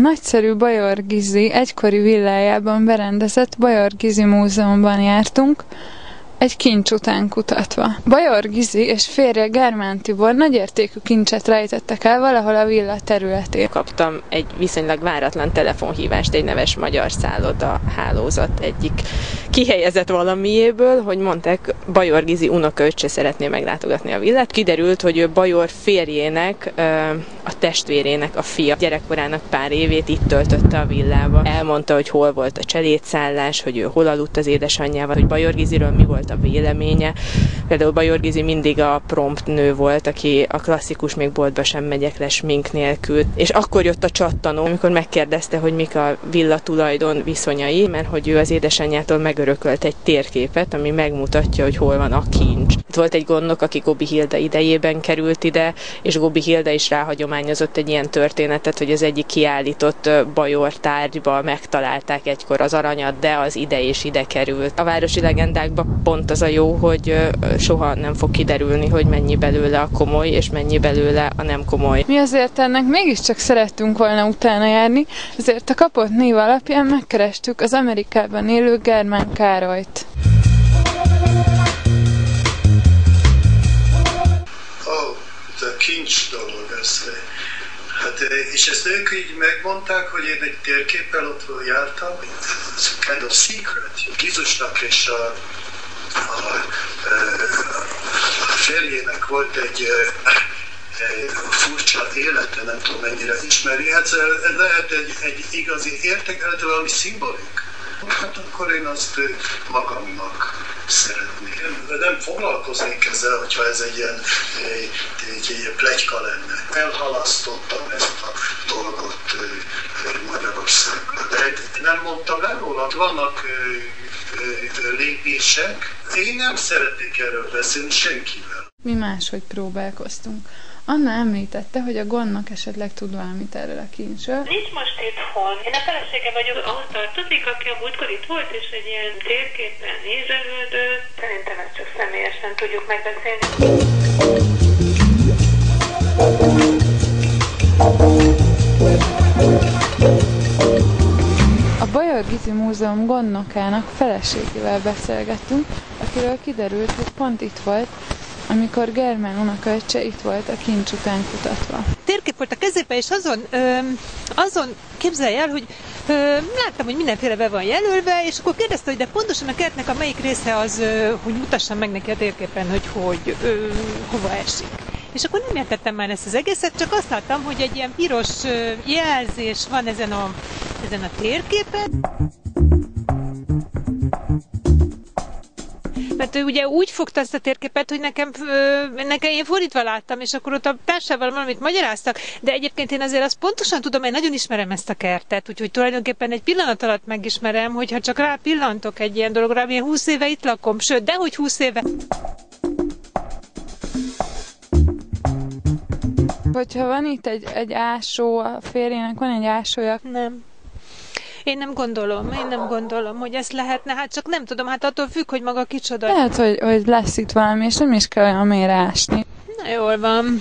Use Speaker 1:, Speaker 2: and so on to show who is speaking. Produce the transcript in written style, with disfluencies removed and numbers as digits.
Speaker 1: nagyszerű Bajor Gizi egykori villájában berendezett Bajor Gizi Múzeumban jártunk, egy kincs után kutatva. Bajor Gizi és férje Germán Tibor nagyértékű kincset rejtettek el valahol a villa területén.
Speaker 2: Kaptam egy viszonylag váratlan telefonhívást egy neves magyar szálloda hálózat egyik kihelyezett valamiéből, hogy mondták, Bajor Gizi unokaöccse szeretné meglátogatni a villát. Kiderült, hogy ő Bajor férjének, a testvérének a fia. Gyerekkorának pár évét itt töltötte a villába. Elmondta, hogy hol volt a cselédszállás, hogy ő hol aludt az édesanyjával, hogy Bajor Giziről mi volt a véleménye. Például Bajor Gizi mindig a prompt nő volt, aki a klasszikus még boltba sem megyek le smink nélkül. És akkor jött a csattanó, amikor megkérdezte, hogy mik a villa tulajdon viszonyai, mert hogy ő az édesanyjától megörökölt egy térképet, ami megmutatja, hogy hol van a kincs. Volt egy gondnok, aki Gobi Hilda idejében került ide, és Gobi Hilda is ráhagyományozott egy ilyen történetet, hogy az egyik kiállított bajor tárgyba megtalálták egykor az aranyat, de az ide és ide került. A városi legendákban pont az a jó, hogy soha nem fog kiderülni, hogy mennyi belőle a komoly, és mennyi belőle a nem komoly.
Speaker 1: Mi azért ennek mégiscsak szerettünk volna utána járni, ezért a kapott név alapján megkerestük az Amerikában élő Germán Károlyt.
Speaker 3: Ez a kincs dolog, hát, és ezt ők így megmondták, hogy én egy térképpel ott jártam. Ez kind of secret. Gizusnak és a férjének volt egy furcsa élete, nem tudom mennyire ismeri. Ez lehet egy igazi érték, lehet valami szimbolik. Hát akkor én azt magamnak szeretnék. Nem foglalkoznék ezzel, hogyha ez egy ilyen pletyka lenne. Elhalasztottam ezt a dolgot Magyarországon. De nem mondtam le róla, vannak lépések. Én nem szeretnék erről beszélni senkivel.
Speaker 1: Mi máshogy próbálkoztunk. Anna említette, hogy a gondnak esetleg tud valamit erről a kincsről.
Speaker 4: Nincs most itthon. Én a felesége vagyok, ahhoz tartozik, aki a múltkor itt volt, és egy ilyen térképen nézelődött. Szerintem ezt csak személyesen tudjuk megbeszélni.
Speaker 1: A Bajor Gizi Múzeum gondnokának feleségével beszélgettünk, akiről kiderült, hogy pont itt volt, amikor Germán unokaöccse itt volt a kincs után kutatva.
Speaker 5: Térkép volt a kezében, és azon képzelj el, hogy láttam, hogy mindenféle be van jelölve, és akkor kérdezte, hogy de pontosan a kertnek a melyik része az, hogy mutassam meg neki a térképen, hogy hova esik. És akkor nem értettem már ezt az egészet, csak azt láttam, hogy egy ilyen piros jelzés van ezen a térképen. Mert ő ugye úgy fogta ezt a térképet, hogy nekem én fordítva láttam, és akkor ott a társával valamit magyaráztak, de egyébként én azért azt pontosan tudom, én nagyon ismerem ezt a kertet, úgyhogy tulajdonképpen egy pillanat alatt megismerem, hogyha csak rá pillantok egy ilyen dologra, én 20 éve itt lakom, sőt, dehogy 20 éve.
Speaker 1: Hogyha van itt egy ásó, a férjének van egy ásója.
Speaker 5: Nem. Én nem gondolom, hogy ez lehetne, hát csak nem tudom, hát attól függ, hogy maga kicsoda.
Speaker 1: Lehet, hogy lesz itt valami, és nem is kell olyan mélyre ásni.
Speaker 5: Na jól van.